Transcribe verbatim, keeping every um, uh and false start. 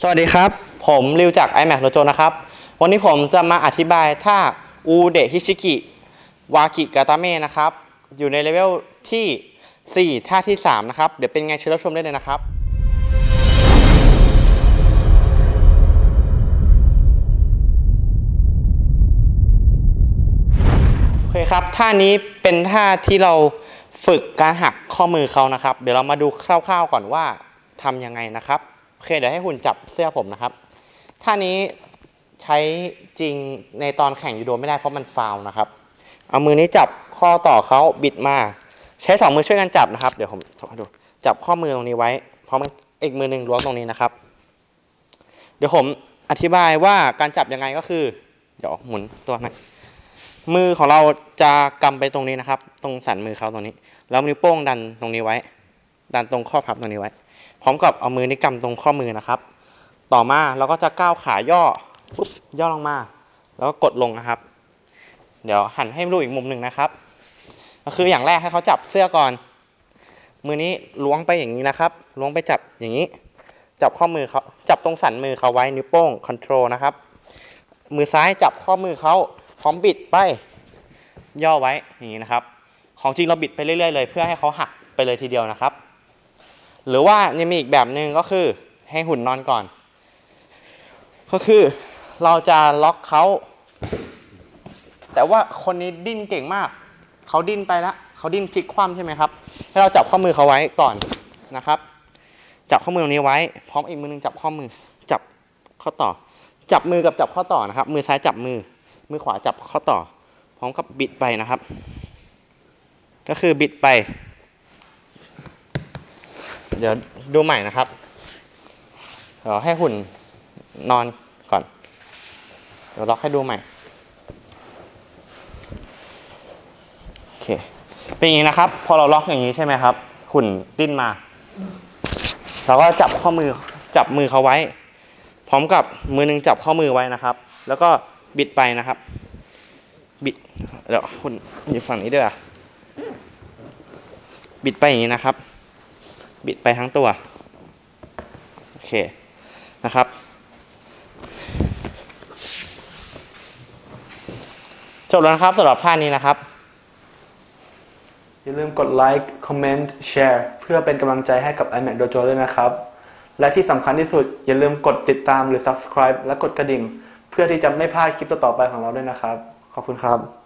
สวัสดีครับผมริวจาก ไอแม็ก Dojo นะครับวันนี้ผมจะมาอธิบายท่าอูเดะฮิชิกิวากิกาตาเมะนะครับอยู่ในเลเวลที่สี่ท่าที่สามนะครับเดี๋ยวเป็นไงเชิญรับชมได้เลยนะครับโอเคครับท่านี้เป็นท่าที่เราฝึกการหักข้อมือเขานะครับเดี๋ยวเรามาดูคร่าวๆก่อนว่าทำยังไงนะครับโอเคเดี๋ยวให้หุ่นจับเสื้อผมนะครับท่านี้ใช้จริงในตอนแข่งยูโดไม่ได้เพราะมันฟาวนะครับเอามือนี้จับข้อต่อเขาบิดมาใช้สองมือช่วยกันจับนะครับเดี๋ยวผมให้ดูจับข้อมือตรงนี้ไว้พร้อมอีกมือหนึ่งล้วงตรงนี้นะครับเดี๋ยวผมอธิบายว่าการจับยังไงก็คือเดี๋ยวหมุนตัวหน่อยมือของเราจะกำไปตรงนี้นะครับตรงสันมือเขาตรงนี้แล้วนิ้วโป้งดันตรงนี้ไว้ดันตรงข้อพับตรงนี้ไว้พร้อมกับเอามือนี้กำตรงข้อมือนะครับต่อมาเราก็จะก้าวขาย่อปุ๊บย่อลงมาแล้วก็กดลงนะครับเดี๋ยวหันให้ดูอีกมุมหนึ่งนะครับก็คืออย่างแรกให้เขาจับเสื้อก่อนมือนี้ล้วงไปอย่างนี้นะครับล้วงไปจับอย่างนี้จับข้อมือเขาจับตรงสันมือเขาไว้นิ้วโป้งคอนโทรลนะครับมือซ้ายจับข้อมือเขาพร้อมบิดไปย่อไว้อย่างนี้นะครับของจริงเราบิดไปเรื่อยๆเลยเพื่อให้เขาหักไปเลยทีเดียวนะครับหรือว่ายังมีอีกแบบหนึ่งก็คือให้หุ่นนอนก่อนก็คือเราจะล็อกเขาแต่ว่าคนนี้ดิ้นเก่งมากเขาดิ้นไปแล้วเขาดิ้นพลิกคว่ำใช่ไหมครับให้เราจับข้อมือเขาไว้ก่อนนะครับจับข้อมือตรงนี้ไว้พร้อมอีกมือนึงจับข้อมือจับข้อต่อจับมือกับจับข้อต่อนะครับมือซ้ายจับมือมือขวาจับข้อต่อพร้อมกับบิดไปนะครับก็คือบิดไปเดี๋ยวดูใหม่นะครับเดี๋ยวให้หุ่นนอนก่อนเดี๋ยวล็อกให้ดูใหม่โอเคเป็นอย่างนี้นะครับพอเราล็อกอย่างนี้ใช่ไหมครับหุ่นดิ้นมาเราก็จับข้อมือจับมือเขาไว้พร้อมกับมือนึงจับข้อมือไว้นะครับแล้วก็บิดไปนะครับบิดเดี๋ยวหุ่นอยู่ฝั่งนี้ด้วยบิดไปอย่างนี้นะครับบิดไปทั้งตัวโอเคนะครับจบแล้วนะครับสำหรับท่านี้นะครับอย่าลืมกดไลค์คอมเมนต์แชร์เพื่อเป็นกำลังใจให้กับ ไอแม็ก Dojo ด้วยนะครับและที่สำคัญที่สุดอย่าลืมกดติดตามหรือ ซับสไครบ์ และกดกระดิ่งเพื่อที่จะไม่พลาดคลิปต่อๆไปของเราด้วยนะครับขอบคุณครับ